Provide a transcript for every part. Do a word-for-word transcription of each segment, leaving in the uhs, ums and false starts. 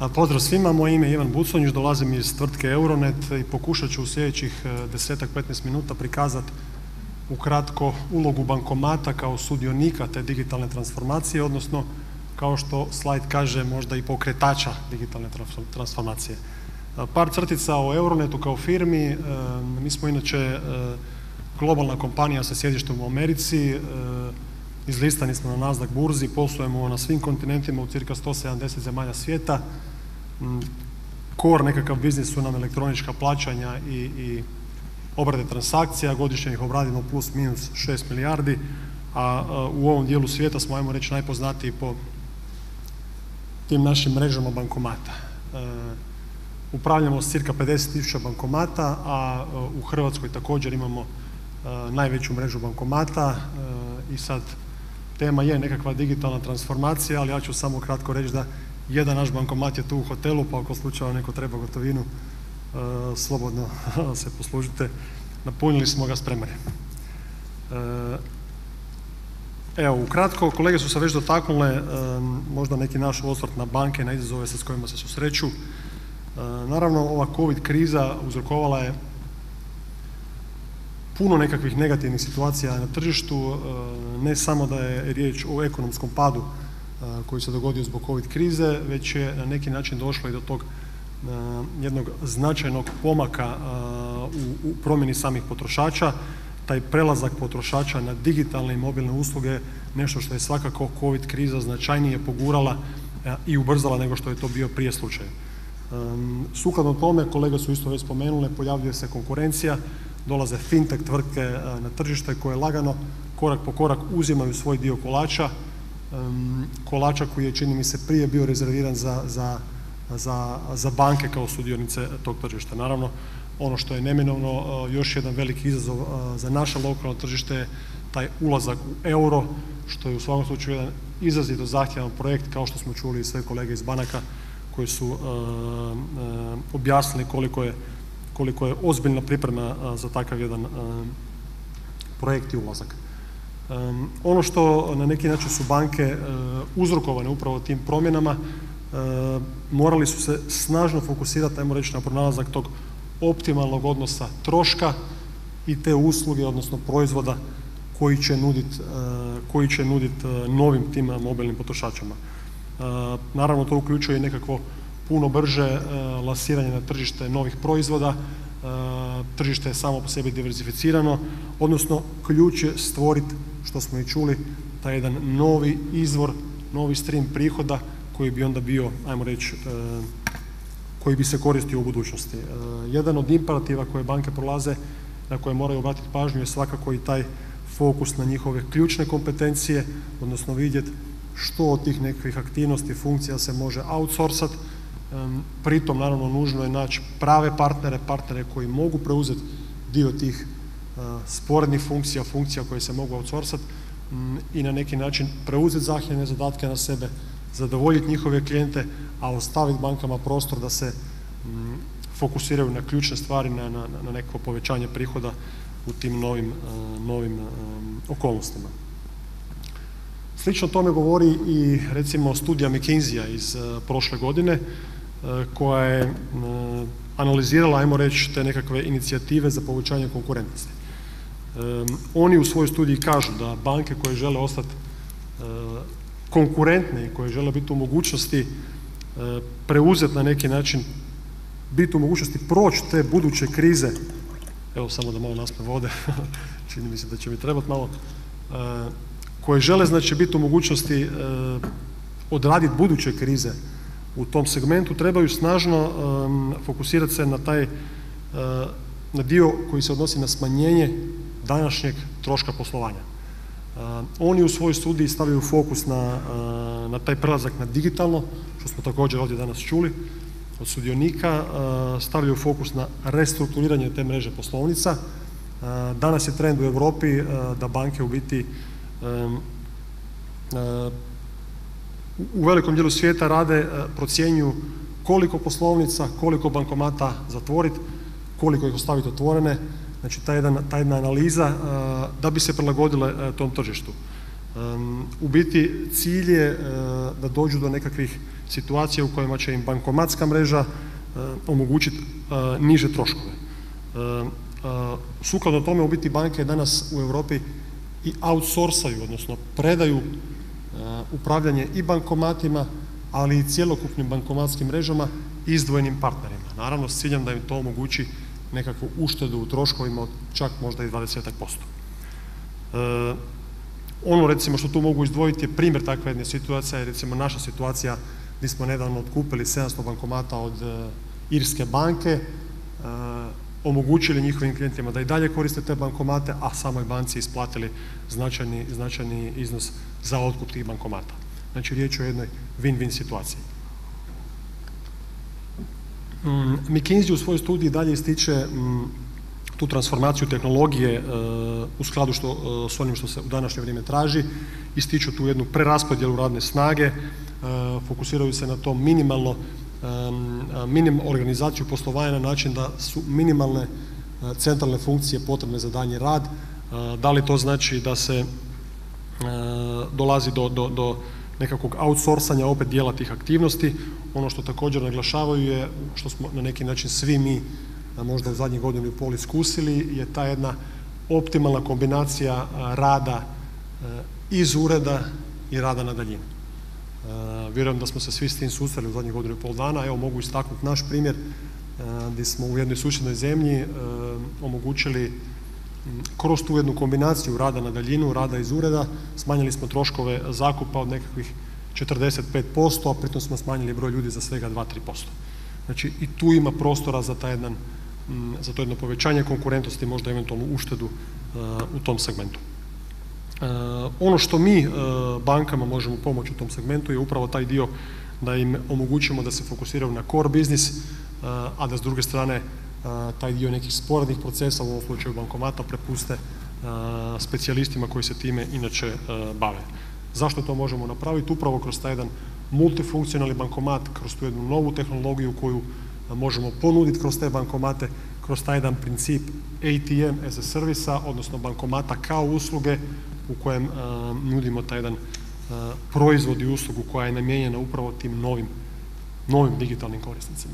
Pozdrav svima, moje ime je Ivan Buconjić, dolazim iz tvrtke Euronet i pokušat ću u sljedećih desetak do petnaest minuta prikazati ukratko ulogu bankomata kao sudionika te digitalne transformacije, odnosno kao što slajd kaže možda i pokretača digitalne transformacije. Par crtica o Euronetu kao firmi. Mi smo inače globalna kompanija sa sjedištem u Americi, izlistani smo na Nasdaq burzi, poslujemo na svim kontinentima u cirka sto sedamdeset zemalja svijeta. Core nekakav biznis su nam elektronička plaćanja i, i obrade transakcija, godišnje ih obradimo plus minus šest milijardi, a, a u ovom dijelu svijeta smo, ajmo reći, najpoznatiji po tim našim mrežama bankomata. E, upravljamo s cirka pedeset tisuća bankomata, a, a u Hrvatskoj također imamo a, najveću mrežu bankomata a, i sad tema je nekakva digitalna transformacija, ali ja ću samo kratko reći da jedan naš bankomat je tu u hotelu, pa ako slučajno neko treba gotovinu, e, slobodno se poslužite. Napunili smo ga, spreman je. E, evo, ukratko, kolege su se već dotaknule, e, možda neki naš osvrt na banke, na izazove sa s kojima se susreću. E, naravno, ova COVID kriza uzrokovala je puno nekakvih negativnih situacija na tržištu, ne samo da je riječ o ekonomskom padu koji se dogodio zbog COVID krize, već je na neki način došlo i do tog jednog značajnog pomaka u, u promjeni samih potrošača. Taj prelazak potrošača na digitalne i mobilne usluge, nešto što je svakako COVID kriza značajnije pogurala i ubrzala nego što je to bio prije slučaj. Sukladno tome, kolege su isto već spomenule, pojavljuje se konkurencija, dolaze fintech tvrtke na tržište koje lagano, korak po korak uzimaju svoj dio kolača, kolača koji je, čini mi se, prije bio rezerviran za, za, za, za banke kao sudionice tog tržišta. Naravno, ono što je neminovno, još jedan veliki izazov za naše lokalno tržište je taj ulazak u euro, što je u svakom slučaju jedan izrazito zahtjevan projekt, kao što smo čuli i sve kolege iz banaka koji su uh, uh, objasnili koliko je, koliko je ozbiljna priprema uh, za takav jedan uh, projekt i ulazak. Um, ono što na neki način su banke uh, uzrokovane upravo tim promjenama, uh, morali su se snažno fokusirati, ajmo reći, na pronalazak tog optimalnog odnosa troška i te usluge, odnosno proizvoda koji će nuditi uh, koji će nudit, uh, novim tim mobilnim potrošačima. Uh, naravno, to uključuje i nekakvo puno brže uh, lasiranje na tržište novih proizvoda. Uh, tržište je samo po sebi diversificirano, odnosno ključ je stvoriti, što smo i čuli, taj jedan novi izvor, novi stream prihoda koji bi onda bio, ajmo reći, uh, koji bi se koristio u budućnosti. Uh, jedan od imperativa koje banke prolaze, na koje moraju obratiti pažnju, je svakako i taj fokus na njihove ključne kompetencije, odnosno vidjeti što od tih nekakvih aktivnosti, funkcija se može outsourcati. Um, pritom, naravno, nužno je naći prave partnere, partnere koji mogu preuzeti dio tih uh, sporednih funkcija, funkcija koje se mogu outsourcati um, i na neki način preuzeti zahtjevne zadatke na sebe, zadovoljiti njihove klijente, a ostaviti bankama prostor da se um, fokusiraju na ključne stvari, na, na, na neko povećanje prihoda u tim novim, uh, novim um, okolnostima. Slično tome govori i, recimo, studija McKinsey-a iz uh, prošle godine, uh, koja je uh, analizirala, ajmo reći, te nekakve inicijative za povećanje konkurentnosti. Um, oni u svojoj studiji kažu da banke koje žele ostati uh, konkurentne i koje žele biti u mogućnosti uh, preuzeti na neki način, biti u mogućnosti proći te buduće krize, evo samo da malo naspem vode, čini mi se da će mi trebati malo, uh, koje žele, znači, biti u mogućnosti uh, odraditi buduće krize u tom segmentu, trebaju snažno um, fokusirati se na taj uh, na dio koji se odnosi na smanjenje današnjeg troška poslovanja. Uh, oni u svojoj studiji stavljaju fokus na, uh, na taj prelazak na digitalno, što smo također ovdje danas čuli od sudionika, uh, stavljaju fokus na restrukturiranje te mreže poslovnica. Uh, danas je trend u Europi uh, da banke u biti Um, uh, u velikom dijelu svijeta rade, uh, procjenjuju koliko poslovnica, koliko bankomata zatvoriti, koliko ih ostaviti otvorene, znači ta jedna, ta jedna analiza uh, da bi se prilagodile uh, tom tržištu. U biti cilj je da dođu do nekakvih situacija u kojima će im bankomatska mreža omogućiti niže troškove. Sukladno tome u biti banke danas u Europi i outsourcaju, odnosno predaju upravljanje i bankomatima, ali i cjelokupnim bankomatskim mrežama izdvojenim partnerima. Naravno s ciljem da im to omogući nekakvu uštedu u troškovima od čak možda i dvadeset posto. Ono recimo što tu mogu izdvojiti je primjer takve jedne situacije, je recimo naša situacija gdje smo nedavno otkupili sedamsto bankomata od Irske banke, omogućili njihovim klijentima da i dalje koriste te bankomate, a samoj banci isplatili značajni, značajni iznos za otkup tih bankomata. Znači riječ je o jednoj win-win situaciji. McKinsey u svojoj studiji dalje ističe tu transformaciju tehnologije u skladu što, s onim što se u današnje vrijeme traži, ističu tu jednu preraspodjelu radne snage, fokusiraju se na to minimalno minim organizaciju poslovanja na način da su minimalne centralne funkcije potrebne za daljnji rad. Da li to znači da se dolazi do, do, do nekakvog outsourcanja opet dijela tih aktivnosti. Ono što također naglašavaju je, što smo na neki način svi mi možda u zadnjih godinu i pol iskusili, je ta jedna optimalna kombinacija rada iz ureda i rada na daljinu. Vjerujem da smo se svi s tim susreli u zadnjih godinu i pol dana. Evo mogu istaknuti naš primjer gdje smo u jednoj susjednoj zemlji omogućili kroz tu jednu kombinaciju rada na daljinu, rada iz ureda, smanjili smo troškove zakupa od nekakvih četrdeset pet posto, a pritom smo smanjili broj ljudi za svega dva do tri posto. Znači i tu ima prostora za, taj jedan, za to jedno povećanje konkurentnosti, možda eventualnu uštedu u tom segmentu. Ono što mi bankama možemo pomoći u tom segmentu je upravo taj dio da im omogućimo da se fokusiraju na core biznis, a da s druge strane taj dio nekih sporednih procesa, u ovom slučaju bankomata, prepuste specijalistima koji se time inače bave. Zašto to možemo napraviti? Upravo kroz taj jedan multifunkcionalni bankomat, kroz tu jednu novu tehnologiju koju možemo ponuditi kroz te bankomate, kroz taj jedan princip A T M as a service, odnosno bankomata kao usluge u kojem nudimo taj jedan proizvod i uslugu koja je namijenjena upravo tim novim, novim digitalnim korisnicima.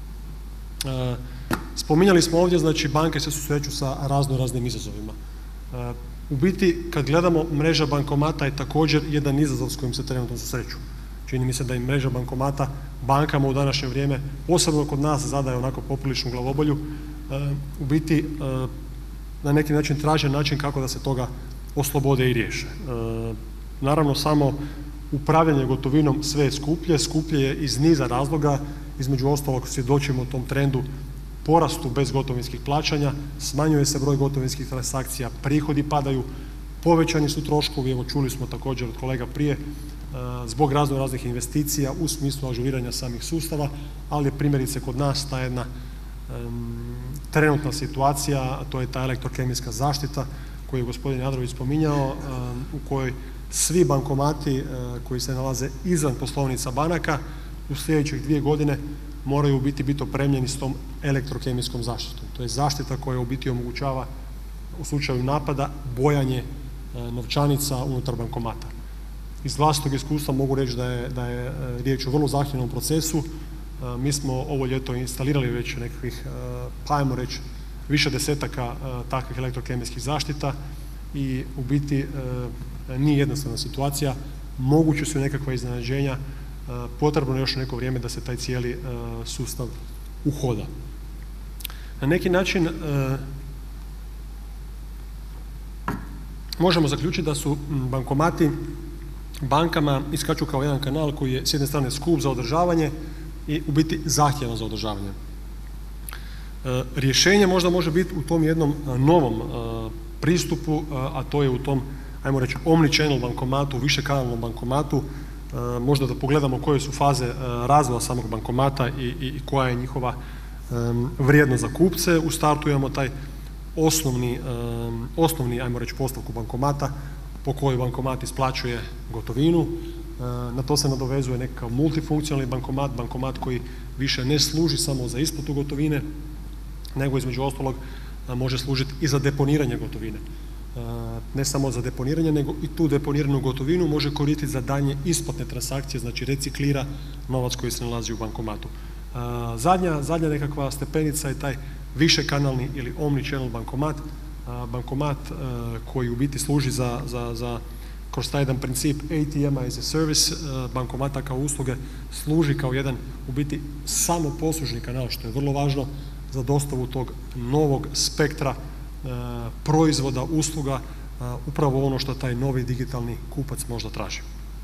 Spominjali smo ovdje, znači banke se susreću sa razno raznim izazovima. U biti, kad gledamo, mreža bankomata je također jedan izazov s kojim se trenutno susreću. Čini mi se da im mreža bankomata bankama u današnje vrijeme, posebno kod nas, zadaje onako popriličnu glavobolju, u biti na neki način traže način kako da se toga oslobode i riješe. Naravno, samo upravljanje gotovinom sve je skuplje, skuplje je iz niza razloga, između ostalog svjedočimo o tom trendu porastu bezgotovinskih plaćanja, smanjuje se broj gotovinskih transakcija, prihodi padaju, povećani su troškovi, evo čuli smo također od kolega prije, zbog razno raznih investicija u smislu ažuriranja samih sustava, ali je primjerice kod nas ta jedna um, trenutna situacija, a to je ta elektrokemijska zaštita koju je gospodin Jandrović spominjao, um, u kojoj svi bankomati uh, koji se nalaze izvan poslovnica banaka u sljedećih dvije godine moraju u biti biti opremljeni s tom elektrokemijskom zaštitom. To je zaštita koja u biti omogućava u slučaju napada bojanje uh, novčanica unutar bankomata. Iz vlastitog iskustva mogu reći da je, da je riječ o vrlo zahtjevnom procesu. Uh, mi smo ovo ljeto instalirali već nekakvih, uh, pa ajmo reći, više desetaka uh, takvih elektrokemijskih zaštita i u biti uh, nije jednostavna situacija. Moguće su nekakva iznenađenja, uh, potrebno je još neko vrijeme da se taj cijeli uh, sustav uhoda. Na neki način uh, možemo zaključiti da su bankomati bankama iskaču kao jedan kanal koji je s jedne strane skup za održavanje i u biti zahtjevan za održavanje. E, rješenje možda može biti u tom jednom novom e, pristupu, a to je u tom, ajmo reći, omnichannel bankomatu, višekanalnom bankomatu, e, možda da pogledamo koje su faze e, razvoja samog bankomata i, i, i koja je njihova e, vrijednost za kupce. U startu imamo taj osnovni, e, osnovni ajmo reći, postavku bankomata, po kojoj bankomat isplaćuje gotovinu. Na to se nadovezuje nekakav multifunkcionalni bankomat, bankomat koji više ne služi samo za isplatu gotovine, nego između ostalog može služiti i za deponiranje gotovine. ne samo za deponiranje, nego i tu deponiranu gotovinu može koristiti za daljnje isplatne transakcije, znači reciklira novac koji se nalazi u bankomatu. Zadnja, zadnja nekakva stepenica je taj višekanalni ili omnichannel bankomat, bankomat koji u biti služi za, za, za kroz taj jedan princip A T M as a service, bankomata kao usluge, služi kao jedan u biti samoposlužni kanal, što je vrlo važno za dostavu tog novog spektra proizvoda, usluga, upravo ono što taj novi digitalni kupac možda traži.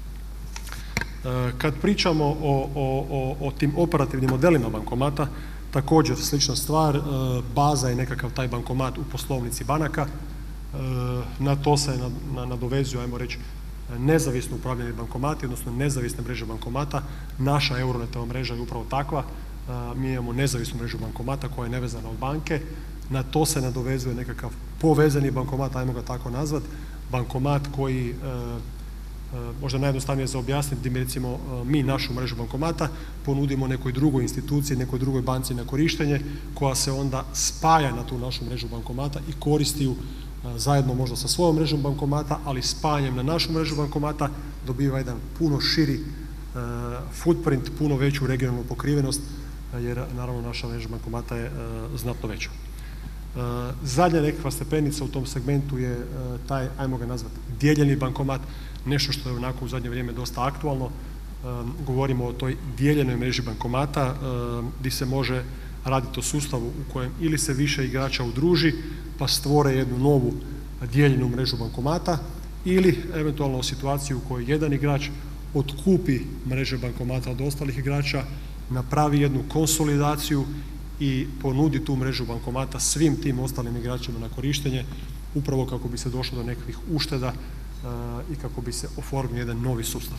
Kad pričamo o, o, o, o tim operativnim modelima bankomata, također slična stvar, baza je nekakav taj bankomat u poslovnici banaka, na to se nadovezuju, ajmo reći, nezavisno upravljanje bankomati, odnosno nezavisne mreže bankomata. Naša Euronetova mreža je upravo takva, mi imamo nezavisnu mrežu bankomata koja je nevezana od banke, na to se nadovezuje nekakav povezani bankomat, ajmo ga tako nazvat, bankomat koji, možda najjednostavnije za objasniti, gdje recimo mi našu mrežu bankomata ponudimo nekoj drugoj instituciji, nekoj drugoj banci na korištenje, koja se onda spaja na tu našu mrežu bankomata i koristi ju zajedno možda sa svojom mrežom bankomata, ali spajanjem na našu mrežu bankomata dobiva jedan puno širi footprint, puno veću regionalnu pokrivenost, jer naravno naša mreža bankomata je znatno veća. Zadnja nekakva stepenica u tom segmentu je taj, ajmo ga nazvati, dijeljeni bankomat, nešto što je onako u zadnje vrijeme dosta aktualno. Govorimo o toj dijeljenoj mreži bankomata gdje se može raditi o sustavu u kojem ili se više igrača udruži pa stvore jednu novu dijeljenu mrežu bankomata, ili eventualno u situaciji u kojoj jedan igrač otkupi mreže bankomata od ostalih igrača, napravi jednu konsolidaciju i ponudi tu mrežu bankomata svim tim ostalim igračima na korištenje, upravo kako bi se došlo do nekakvih ušteda i kako bi se oformio jedan novi sustav.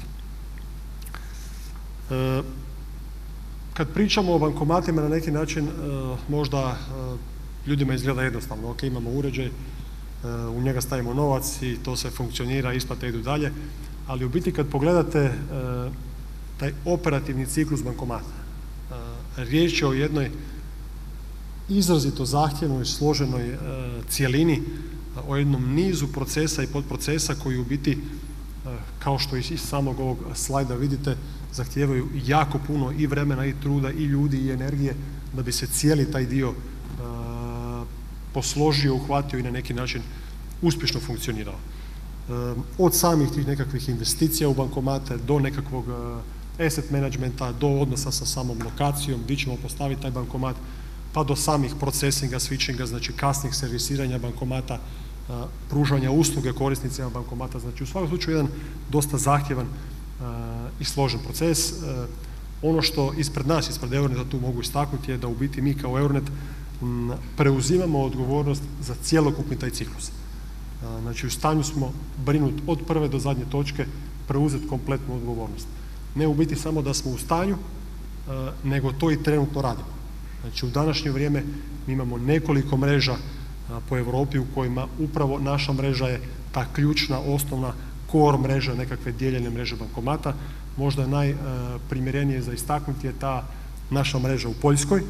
Kad pričamo o bankomatima, na neki način možda ljudima izgleda jednostavno. Ok, imamo uređaj, u njega stavimo novac i to sve funkcionira, isplate idu dalje, ali u biti kad pogledate taj operativni ciklus bankomata, riječ je o jednoj izrazito zahtjevnoj, složenoj cjelini, o jednom nizu procesa i podprocesa koji u biti, kao što iz samog ovog slajda vidite, zahtijevaju jako puno i vremena i truda i ljudi i energije da bi se cijeli taj dio posložio, uhvatio i na neki način uspješno funkcionirao. Od samih tih nekakvih investicija u bankomate do nekakvog asset managementa, do odnosa sa samom lokacijom gdje ćemo postaviti taj bankomat, pa do samih procesinga, switchinga, znači kasnih servisiranja bankomata, pružanja usluge korisnicima bankomata. Znači u svakom slučaju jedan dosta zahtjevan i složen proces. Ono što ispred nas, ispred Euroneta tu mogu istaknuti je da u biti mi kao Euronet preuzimamo odgovornost za cjelokupni taj ciklus. Znači u stanju smo brinuti od prve do zadnje točke, preuzeti kompletnu odgovornost. Ne u biti samo da smo u stanju, nego to i trenutno radimo. Znači u današnje vrijeme mi imamo nekoliko mreža po Europi u kojima upravo naša mreža je ta ključna, osnovna core mreža nekakve dijeljene mreže bankomata. Možda najprimjerenije za istaknuti je ta naša mreža u Poljskoj,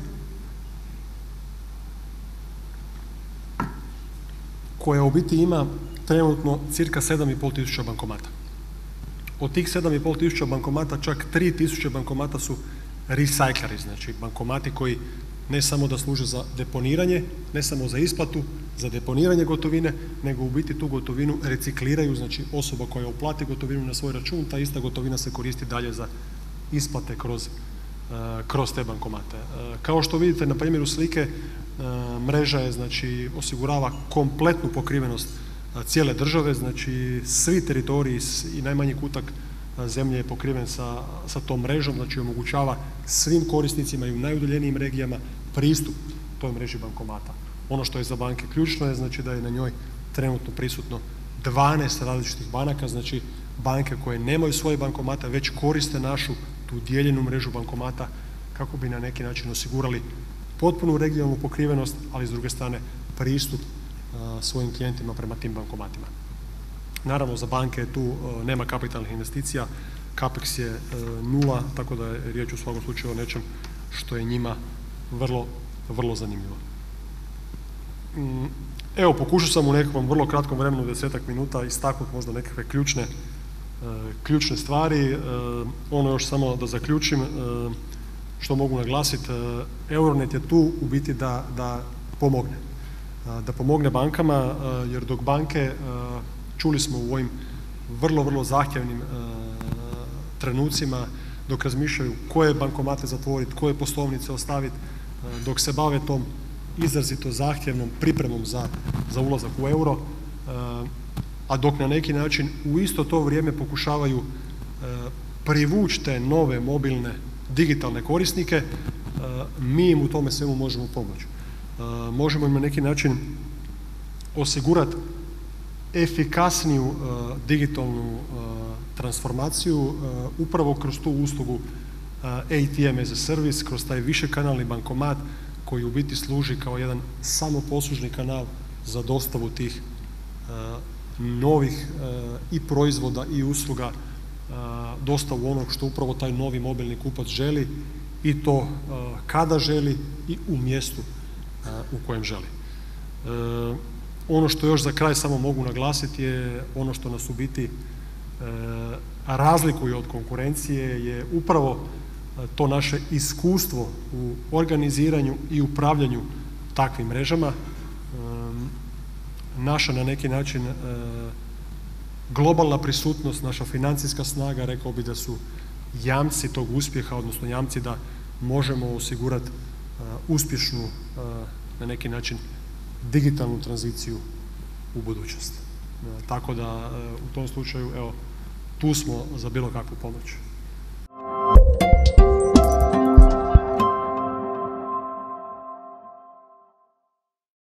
koja u biti ima trenutno cirka sedam i pol tisuća bankomata. Od tih sedam i pol tisuća bankomata čak tri tisuće bankomata su recycleri, znači bankomati koji ne samo da služe za deponiranje, ne samo za isplatu, za deponiranje gotovine, nego u biti tu gotovinu recikliraju, znači osoba koja uplati gotovinu na svoj račun, ta ista gotovina se koristi dalje za isplate kroz, kroz te bankomate. Kao što vidite na primjeru slike, mreža je, znači, osigurava kompletnu pokrivenost cijele države, znači svi teritoriji i najmanji kutak zemlje je pokriven sa, sa tom mrežom, znači omogućava svim korisnicima i u najudaljenijim regijama pristup toj mreži bankomata. Ono što je za banke ključno je, znači, da je na njoj trenutno prisutno dvanaest različitih banaka, znači banke koje nemaju svoje bankomate već koriste našu tu dijeljenu mrežu bankomata kako bi na neki način osigurali potpunu regionalnu pokrivenost, ali s druge strane pristup a, svojim klijentima prema tim bankomatima. Naravno, za banke tu a, nema kapitalnih investicija, capex je a, nula, tako da je riječ u svakom slučaju o nečem što je njima vrlo, vrlo zanimljivo. Mm, Evo, pokušao sam u nekom vrlo kratkom vremenu, desetak minuta, istaknuti možda nekakve ključne, ključne stvari. Ono još samo da zaključim, što mogu naglasiti, Euronet je tu u biti da, da pomogne. Da pomogne bankama, jer dok banke, čuli smo u ovim vrlo, vrlo zahtjevnim trenucima, dok razmišljaju koje bankomate zatvoriti, koje poslovnice ostaviti, dok se bave tom izrazito zahtjevnom pripremom za, za ulazak u euro, a dok na neki način u isto to vrijeme pokušavaju privući te nove mobilne digitalne korisnike, mi im u tome svemu možemo pomoći. Možemo im na neki način osigurati efikasniju digitalnu transformaciju upravo kroz tu uslugu A T M as a service, kroz taj višekanalni bankomat koji u biti služi kao jedan samoposlužni kanal za dostavu tih novih i proizvoda i usluga, dostavu onog što upravo taj novi mobilni kupac želi, i to kada želi i u mjestu u kojem želi. Ono što još za kraj samo mogu naglasiti je ono što nas u biti razlikuje od konkurencije je upravo to naše iskustvo u organiziranju i upravljanju takvim mrežama. Naša na neki način globalna prisutnost, naša financijska snaga, rekao bi da su jamci tog uspjeha, odnosno jamci da možemo osigurati uspješnu na neki način digitalnu tranziciju u budućnosti. Tako da u tom slučaju, evo, tu smo za bilo kakvu pomoć.